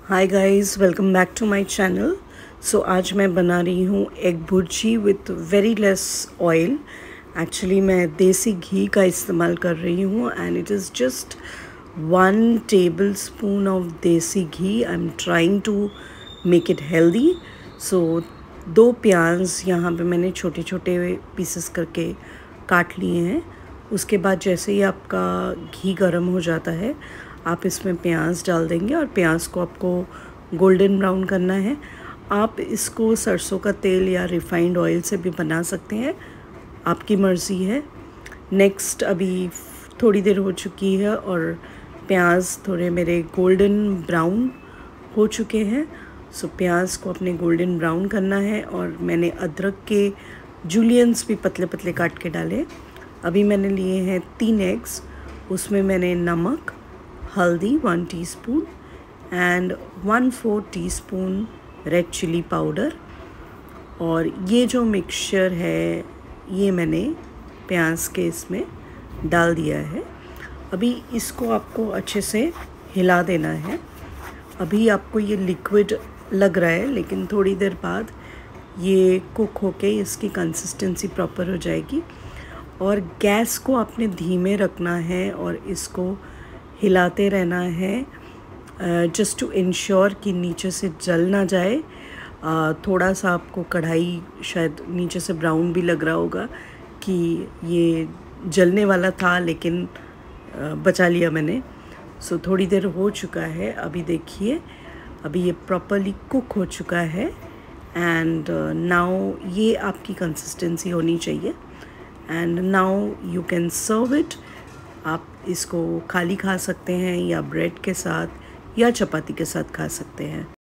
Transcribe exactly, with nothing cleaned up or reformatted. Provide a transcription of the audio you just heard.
Hi guys, welcome back to my channel. So आज मैं बना रही हूँ egg bhurji with very less oil. Actually मैं देसी घी का इस्तेमाल कर रही हूँ and it is just one tablespoon of desi ghee. I am trying to make it healthy. So दो प्याज यहाँ पे मैंने छोटे छोटे पीसेस करके काट लिए हैं। उसके बाद जैसे ही आपका घी गर्म हो जाता है आप इसमें प्याज डाल देंगे और प्याज को आपको गोल्डन ब्राउन करना है। आप इसको सरसों का तेल या रिफाइंड ऑयल से भी बना सकते हैं, आपकी मर्ज़ी है। नेक्स्ट अभी थोड़ी देर हो चुकी है और प्याज थोड़े मेरे गोल्डन ब्राउन हो चुके हैं। सो प्याज को अपने गोल्डन ब्राउन करना है और मैंने अदरक के जूलियंस भी पतले पतले काट के डाले। अभी मैंने लिए हैं तीन एग्स, उसमें मैंने नमक, हल्दी one teaspoon and one four teaspoon red chilli powder, और ये जो मिक्सचर है ये मैंने प्याज के इसमें डाल दिया है। अभी इसको आपको अच्छे से हिला देना है। अभी आपको ये लिक्विड लग रहा है लेकिन थोड़ी देर बाद ये कुक होके इसकी कंसिस्टेंसी प्रॉपर हो जाएगी। और गैस को आपने धीमे रखना है और इसको हिलाते रहना है जस्ट टू इंश्योर कि नीचे से जल ना जाए। uh, थोड़ा सा आपको कढ़ाई शायद नीचे से ब्राउन भी लग रहा होगा कि ये जलने वाला था, लेकिन uh, बचा लिया मैंने। सो so, थोड़ी देर हो चुका है। अभी देखिए अभी ये प्रॉपरली कुक हो चुका है एंड नाउ ये आपकी कंसिस्टेंसी होनी चाहिए and now you can serve it. आप इसको खाली खा सकते हैं या ब्रेड के साथ या चपाती के साथ खा सकते हैं।